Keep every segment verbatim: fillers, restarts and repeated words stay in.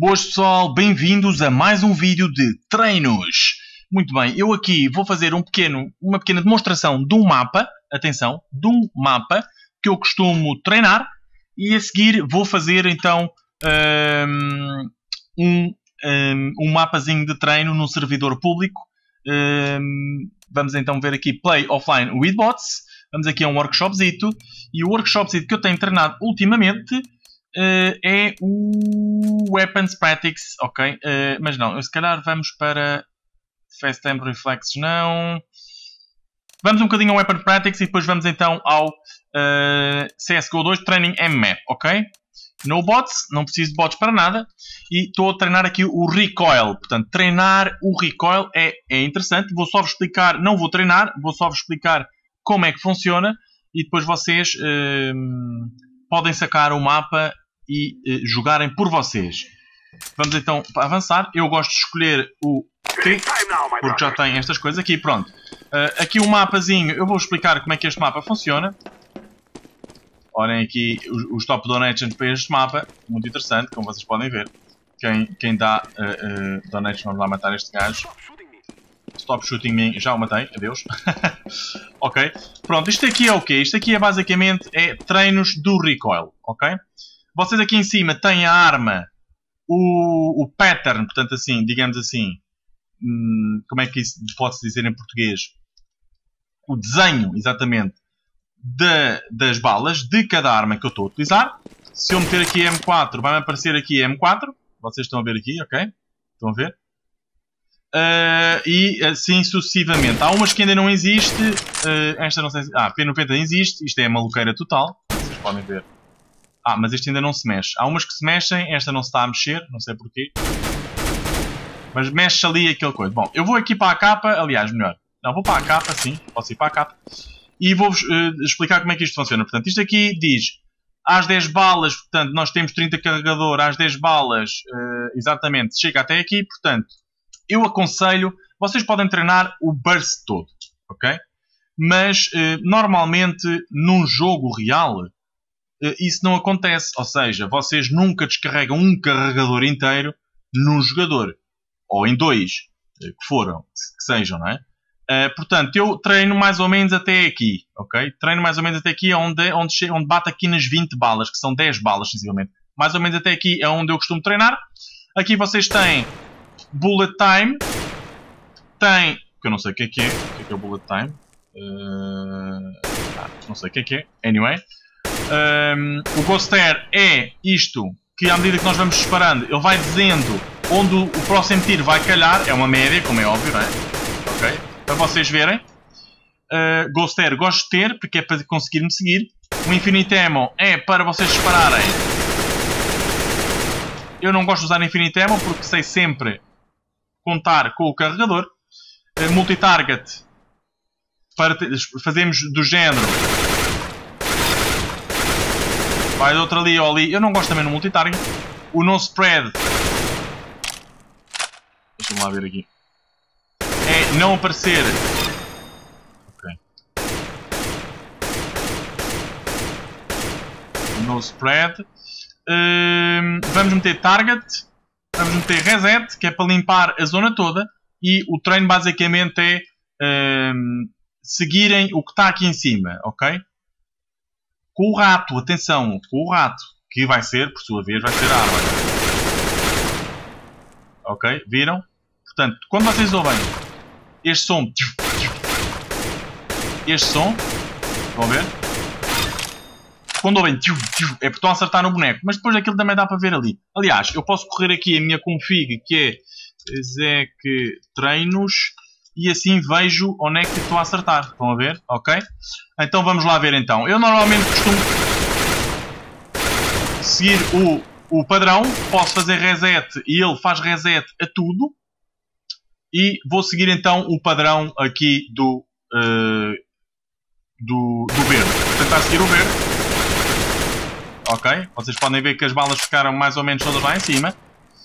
Boas pessoal, bem-vindos a mais um vídeo de treinos. Muito bem, eu aqui vou fazer um pequeno, uma pequena demonstração de um mapa, atenção, de um mapa que eu costumo treinar e a seguir vou fazer então um, um, um mapazinho de treino no servidor público. Um, vamos então ver aqui Play Offline with Bots. Vamos aqui a um workshopzito e o workshopzito que eu tenho treinado ultimamente uh, é o Weapons Practice, ok? Uh, mas não, se calhar vamos para Fast Time Reflexes, não. Vamos um bocadinho ao Weapon Practice e depois vamos então ao uh, C S G O dois Training M M A P, ok? No bots, não preciso de bots para nada. E estou a treinar aqui o recoil. Portanto, treinar o recoil é, é interessante. Vou só vos explicar, não vou treinar, vou só vos explicar como é que funciona. E depois vocês uh, podem sacar o mapa e uh, jogarem por vocês. Vamos então avançar. Eu gosto de escolher o T, porque já tem estas coisas aqui. Pronto. Uh, aqui o mapazinho, eu vou explicar como é que este mapa funciona. Olhem aqui os, os top donations para este mapa. Muito interessante, como vocês podem ver. Quem, quem dá uh, uh, donations, vamos lá matar este gajo. Stop shooting me, já o matei, adeus. Ok, pronto, isto aqui é o quê? Isto aqui é basicamente é treinos do recoil, ok? Vocês aqui em cima têm a arma, o, o pattern, portanto assim, digamos assim, hum, como é que isso pode-se dizer em português? O desenho, exatamente, de, das balas de cada arma que eu estou a utilizar. Se eu meter aqui M quatro, vai-me aparecer aqui M quatro. Vocês estão a ver aqui, ok? Estão a ver? Uh, e assim sucessivamente. Há umas que ainda não existe. Uh, esta não sei se... Ah, P noventa existe. Isto é a maluqueira total. Vocês podem ver. Ah, mas este ainda não se mexe. Há umas que se mexem. Esta não se está a mexer. Não sei porquê. Mas mexe ali aquele coisa. Bom, eu vou aqui para a capa. Aliás, melhor. Não, vou para a capa, sim. Posso ir para a capa. E vou-vos uh, explicar como é que isto funciona. Portanto, isto aqui diz... Às dez balas, portanto, nós temos trinta carregador. Às dez balas, uh, exatamente, chega até aqui. Portanto, eu aconselho... Vocês podem treinar o burst todo, ok? Mas, uh, normalmente, num jogo real, uh, isso não acontece. Ou seja, vocês nunca descarregam um carregador inteiro num jogador. Ou em dois, uh, que foram, que sejam, não é? Uh, portanto, eu treino mais ou menos até aqui, ok? Treino mais ou menos até aqui, onde, onde, onde bate aqui nas vinte balas, que são dez balas, sensivelmente. Mais ou menos até aqui é onde eu costumo treinar. Aqui vocês têm Bullet Time. Tem... que eu não sei o que é que é. O que é que é o Bullet Time? Uh, ah, não sei o que é que é. Anyway. Um, o Ghost Air é isto, que à medida que nós vamos disparando, ele vai dizendo onde o, o próximo tiro vai calhar. É uma média, como é óbvio, não é? Ok? Para vocês verem. Uh, Ghost Air gosto de ter, porque é para conseguir me seguir. O Infinite Ammo é para vocês dispararem. Eu não gosto de usar Infinite Ammo, porque sei sempre contar com o carregador. Uh, Multitarget. Para fazermos do género. Vai de outro ali ou ali. Eu não gosto também no multitarget. O No Spread. Deixa-me lá ver aqui. É não aparecer. Ok. No spread. Um, vamos meter target. Vamos meter reset, que é para limpar a zona toda. E o treino basicamente é um, seguirem o que está aqui em cima, ok? Com o rato, atenção, com o rato, que vai ser, por sua vez, vai ser a arma. Ok? Viram? Portanto, quando vocês ouvem este som, este som, estão a ver? Quando ouvem, é porque estão a acertar no boneco, mas depois aquilo também dá para ver ali. Aliás, eu posso correr aqui a minha config, que é exec treinos, e assim vejo onde é que estou a acertar. Estão a ver? Ok? Então vamos lá ver então. Eu normalmente costumo seguir o, o padrão, posso fazer reset e ele faz reset a tudo. E vou seguir então o padrão aqui do, uh, do, do verde. Vou tentar seguir o verde. Ok. Vocês podem ver que as balas ficaram mais ou menos todas lá em cima.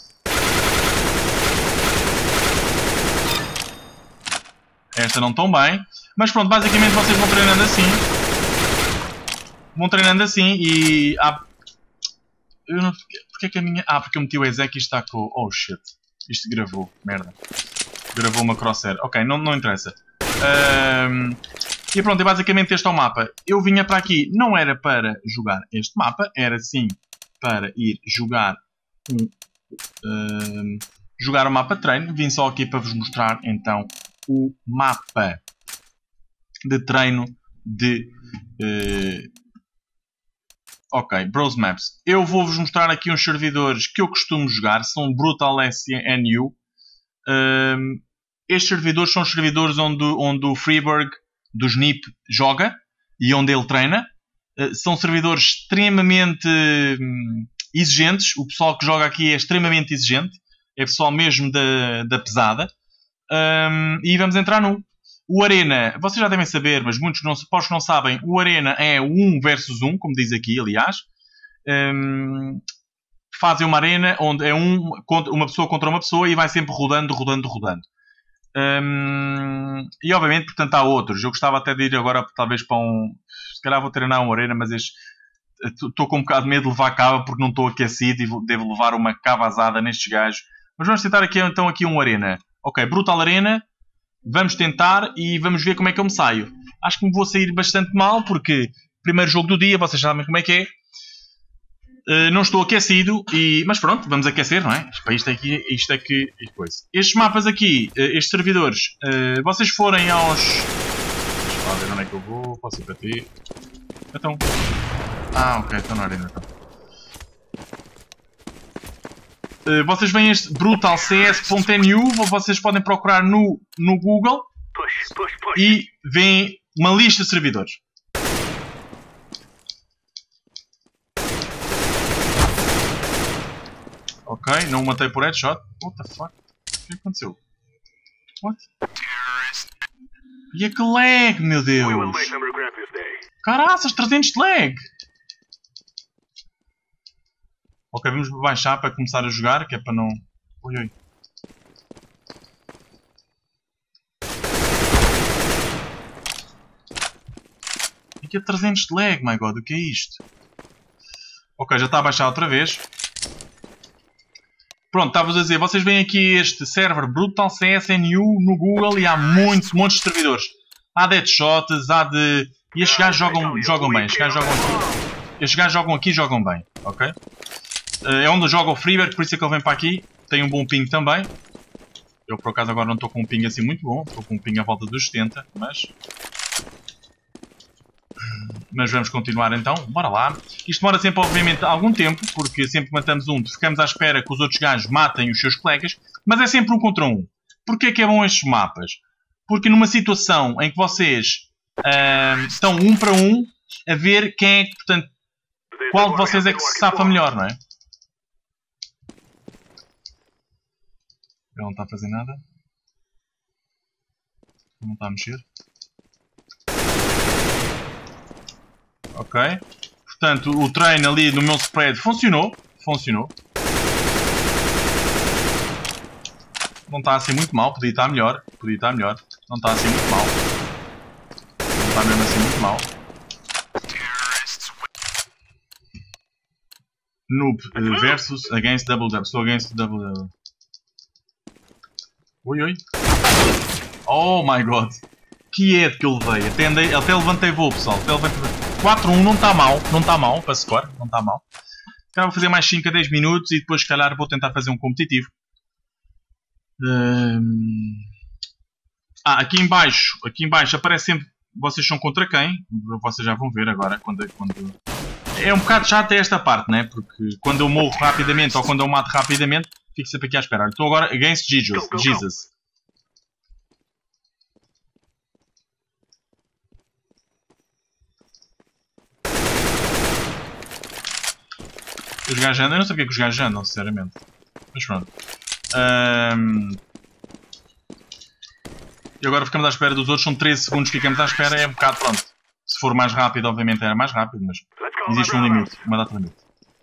Esta não tão bem. Mas pronto, basicamente vocês vão treinando assim. Vão treinando assim e há, Eu não... Porquê que a minha... Ah, porque eu meti o exec e está com... Oh, shit. Isto gravou. Merda. Gravou uma crosshair. Ok, não, não interessa. Um... E pronto, é basicamente este é o mapa. Eu vinha para aqui, não era para jogar este mapa, era sim para ir jogar um, um, jogar o mapa de treino. Vim só aqui para vos mostrar então o mapa de treino de... Uh... Ok, Browse Maps. Eu vou-vos mostrar aqui uns servidores que eu costumo jogar, são Brutal S N U. Um, estes servidores são os servidores onde, onde o Freeburg do Snip joga e onde ele treina. Uh, são servidores extremamente hum, exigentes. O pessoal que joga aqui é extremamente exigente. É pessoal mesmo da, da pesada. Um, e vamos entrar num. O Arena, vocês já devem saber, mas muitos não, que não sabem, o Arena é um versus um, como diz aqui, aliás. Um, fazem uma arena onde é um, uma pessoa contra uma pessoa e vai sempre rodando, rodando, rodando. Um, e obviamente, portanto, há outros. Eu gostava até de ir agora, talvez, para um... Se calhar vou treinar um Arena, mas estou com um bocado de medo de levar cava porque não estou aquecido e devo levar uma cavazada nestes gajos. Mas vamos tentar aqui, então, aqui um Arena. Ok, Brutal Arena. Vamos tentar e vamos ver como é que eu me saio. Acho que me vou sair bastante mal porque primeiro jogo do dia, vocês sabem como é que é. Uh, não estou aquecido, e... mas pronto, vamos aquecer, não é? Isto é que... Isto é que... Estes mapas aqui, uh, estes servidores, uh, vocês forem aos... Deixa eu ver onde é que eu vou, posso ir para ti. Então... Ah, ok, estão na arena, então. Uh, vocês veem este brutal c s ponto n u, vocês podem procurar no, no Google e veem uma lista de servidores. Ok, não o matei por headshot. What the fuck? O que aconteceu? What? E é que lag, meu Deus! Caraças, trezentos de lag! Ok, vamos baixar para começar a jogar, que é para não... Oi, oi. E que é trezentos de lag, my god, o que é isto? Ok, já está a baixar outra vez. Pronto, estava-vos a dizer, vocês veem aqui este server Brutal C S N U no Google e há muitos, montes de servidores. Há de headshots, há de... E estes gajos jogam, jogam bem, estes gajos jogam aqui. Estes gajos jogam aqui e jogam bem, ok? É onde eu jogo o Freeburg, por isso é que ele vem para aqui. Tem um bom ping também. Eu por acaso agora não estou com um ping assim muito bom. Estou com um ping à volta dos setenta, mas... Mas vamos continuar então. Bora lá. Isto demora sempre, obviamente, algum tempo, porque sempre que matamos um, ficamos à espera que os outros gajos matem os seus colegas, mas é sempre um contra um. Porquê que é bom estes mapas? Porque numa situação em que vocês uh, estão um para um, a ver quem é que, portanto, qual de vocês é que se safa melhor, não é? Ele não está a fazer nada. Não está a mexer. Ok. Portanto, o treino ali no meu spread funcionou. Funcionou. Não está assim muito mal. Podia estar melhor. Podia estar melhor. Não está assim muito mal. Não está mesmo assim muito mal. Noob uh, versus against double double. Estou against double double. Oi, oi. Oh my god. Que é que eu levei. Até, andei, até levantei voo, pessoal. Até levantei... quatro a um não está mal. Não está mal para score. Não está mal. Vou fazer mais cinco a dez minutos e depois, se calhar, vou tentar fazer um competitivo. Um... Ah, aqui em baixo. Aqui em baixo aparece sempre... Vocês são contra quem? Vocês já vão ver agora. Quando, quando... É um bocado chato esta parte, né? Porque quando eu morro rapidamente ou quando eu mato rapidamente, fico sempre aqui à espera. Estou agora against Jesus. Go, go, Jesus. Go. Os gajos andam, eu não sei porque é que os gajos andam, sinceramente. Mas pronto. Um... E agora ficamos à espera dos outros, são treze segundos que ficamos à espera, é um bocado pronto. Se for mais rápido, obviamente era mais rápido, mas existe um limite, uma data limite.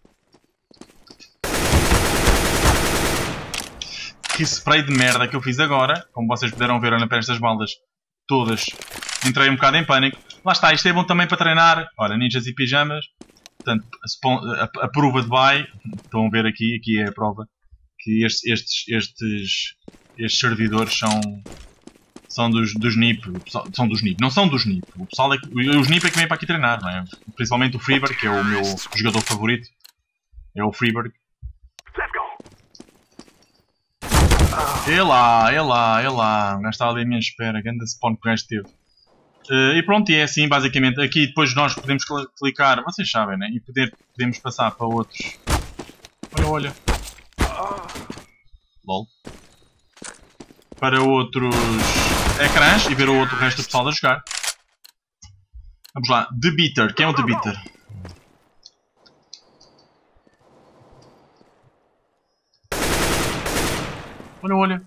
Que spray de merda que eu fiz agora, como vocês puderam ver, olhando para estas baldas todas, entrei um bocado em pânico. Lá está, isto é bom também para treinar. Ora, ninjas e pijamas. Portanto, a, a, a prova de buy, estão a ver aqui, aqui é a prova, que estes, estes, estes, estes servidores são, são dos, dos N I P, são dos N I P, não são dos N I P, o pessoal é, os N I P é que vem para aqui treinar, não é? Principalmente o Freeberg, que é o meu jogador favorito, é o Freeberg. É lá, é lá, é lá, o gajo está ali à minha espera, grande spawn que o gajo teve. Uh, e pronto, e é assim basicamente. Aqui depois nós podemos clicar, vocês sabem, né? E poder, podemos passar para outros. Olha, olha. Lol. Para outros ecrãs e ver o outro o resto do pessoal a jogar. Vamos lá, The Beater. Quem é o The Beater? Olha, olha.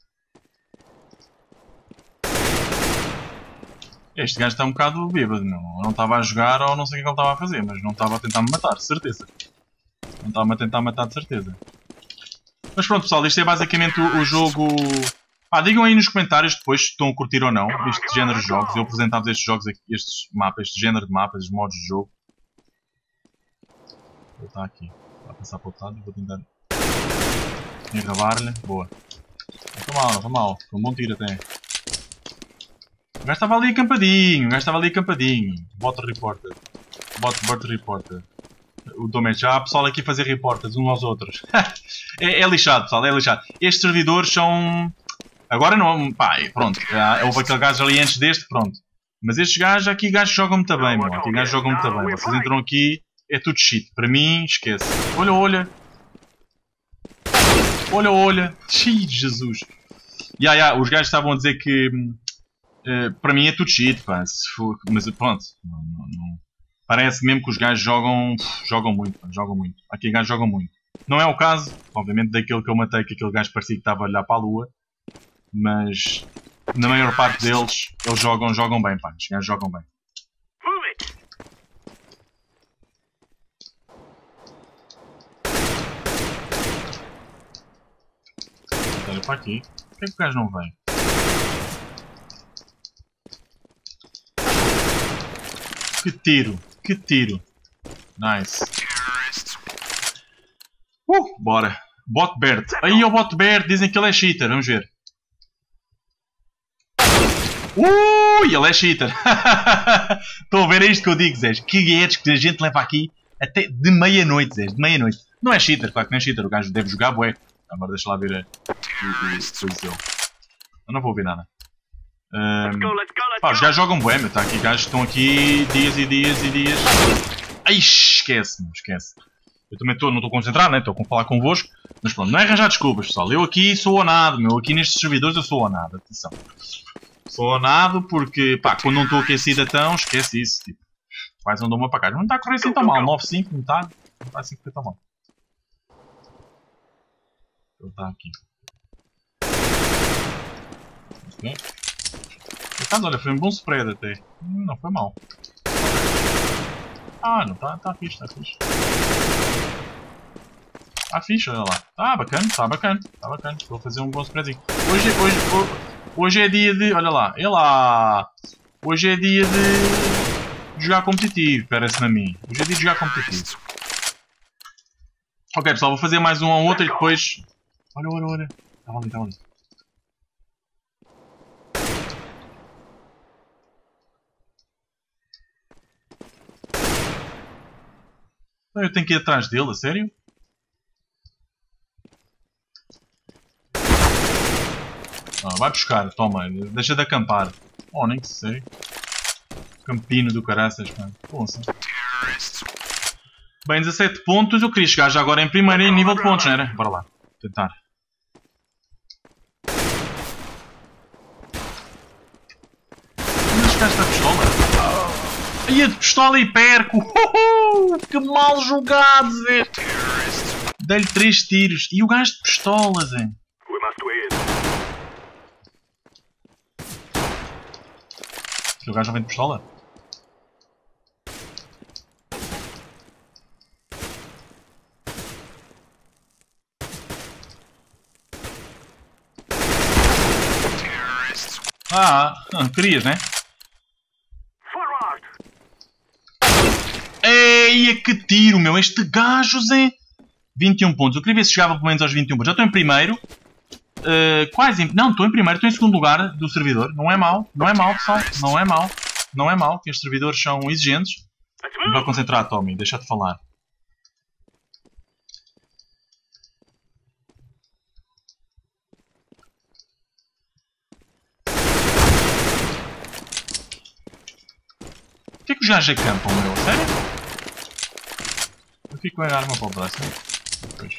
Este gajo está um bocado bêbado, não? Ou não estava a jogar ou não sei o que ele estava a fazer, mas não estava a tentar me matar, de certeza. Não estava a tentar matar, de certeza. Mas pronto, pessoal, isto é basicamente o, o jogo... Ah, digam aí nos comentários depois se estão a curtir ou não este género de jogos. Eu apresentava estes jogos aqui, estes mapas, este género de mapas, estes modos de jogo. Ele está aqui. Vai passar para o outro lado e vou tentar enrabar-lhe. Boa. Não foi mal, não foi mal. Foi um bom tiro até. O gajo estava ali acampadinho, o gajo estava ali acampadinho. Bot reporter. Bot, bot reporter. O Domet, já há pessoal aqui a fazer reporters uns aos outros. é, é lixado, pessoal, é lixado. Estes servidores são... Agora não, pá, pronto. Houve aquele gajo ali antes deste, pronto. Mas estes gajos, aqui gajos jogam muito bem, meu. Aqui gajos jogam muito bem. Vocês entram aqui, é tudo shit. Para mim, esquece. Olha, olha. Olha, olha. Xiii, Jesus. Ya, yeah, yeah, os gajos estavam a dizer que... Uh, para mim é tudo shit, pá. Se for, mas pronto. Não, não, não. Parece mesmo que os gajos jogam... Jogam muito, pá. Jogam muito. Aqui gajos jogam muito. Não é o caso, obviamente, daquele que eu matei, que aquele gajo parecia que estava a olhar para a lua. Mas... Na maior parte deles, eles jogam, jogam bem, pá. Os gajos jogam bem. Olha para aqui. Por que é que o gajo não vem? Que tiro! Que tiro! Nice! Uh! Bora! Botbert! Aí é o Botbert! Dizem que ele é cheater. Vamos ver. Ui! Ele é cheater! Estão a ver isto que eu digo, Zé? Que guedes que a gente leva aqui até de meia-noite, Zé. De meia-noite. Não é cheater, claro que não é cheater. O gajo deve jogar bué. Agora deixa lá ver a... Eu não vou ver nada. Um, pá, os gajos jogam bué, meu. Tá aqui gajos que estão aqui dias e dias e dias. Ai, esquece, meu. Esquece. Eu também tô, não estou concentrado, né? Estou a falar convosco. Mas pronto, não é arranjar desculpas, pessoal. Eu aqui sou onado, meu. Aqui nestes servidores eu sou onado. Atenção. Sou onado porque, pá, quando não estou aquecido então, esquece isso. Tipo, vais andar uma para cá. Não está a correr assim tão mal. nove cinco, não está. Não está assim a correr tão mal. Ele está aqui. Ok. Por acaso, olha, foi um bom spread até. Hum, não foi mal. Ah, não, está tá fixe, está fixe. Está fixe, olha lá. Está bacana, está bacana, está bacana. Vou fazer um bom spreadzinho. Hoje, hoje, hoje, hoje é dia de... Olha lá, é lá. Hoje é dia de jogar competitivo, parece-me a mim. Hoje é dia de jogar competitivo. Ok, pessoal, vou fazer mais um ao outro e depois... Olha, olha, olha. Estava ali, estava ali. Eu tenho que ir atrás dele, a sério? Ah, vai buscar, toma, deixa de acampar. Oh, nem que sei. Campino do caraças, mano. Poxa. Bem, dezassete pontos. Eu queria chegar já agora em primeiro em nível de pontos, não era? Bora lá, tentar. Mas gastaste a pistola? Ai, a de pistola e perco! Uhul! Que mal jogado, Zé! Dei-lhe três tiros. E o gajo de pistola, Zé! O gajo não vem de pistola? Ah, querias, né? Eia, que tiro, meu. Este gajo, Zé. vinte e um pontos. Eu queria ver se chegava pelo menos aos vinte e um pontos. Já estou em primeiro. Uh, quase em... Não, estou em primeiro. Estou em segundo lugar do servidor. Não é mau. Não é mau, pessoal. Não é mau. Não é mau. Estes servidores são exigentes. Não vai concentrar, Tommy. Deixa-te falar. Porquê que os gajos acampam, meu? Sério? Eu fico a arma para o braço. Pois.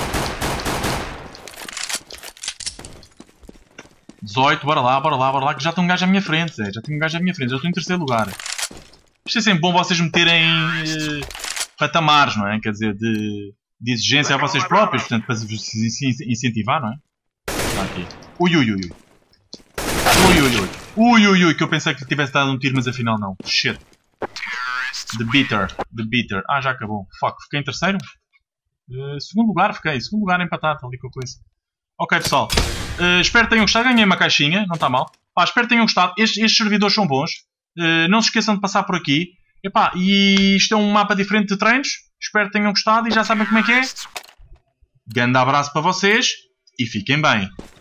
dezoito, bora lá, bora lá, bora lá, que já tem um gajo à minha frente, Zé. Já tenho um gajo à minha frente, já estou em terceiro lugar. Isto é sempre bom vocês meterem uh, patamares, não é? Quer dizer, de, de exigência a vocês próprios, portanto, para vos incentivar, não é? Está aqui. Ui, ui, ui, ui. Ui, ui, ui. Ui, ui, ui, que eu pensei que lhe tivesse dado um tiro, mas afinal não. Shit. The Bitter. The Bitter. Ah, já acabou. Fuck, fiquei em terceiro? Uh, segundo lugar, fiquei. Segundo lugar empatado, ali com a coisa. Ok, pessoal. Uh, espero que tenham gostado. Ganhei uma caixinha, não está mal. Pá, espero que tenham gostado. Estes, estes servidores são bons. Uh, não se esqueçam de passar por aqui. Epá, e isto é um mapa diferente de treinos. Espero que tenham gostado e já sabem como é que é. Grande abraço para vocês e fiquem bem.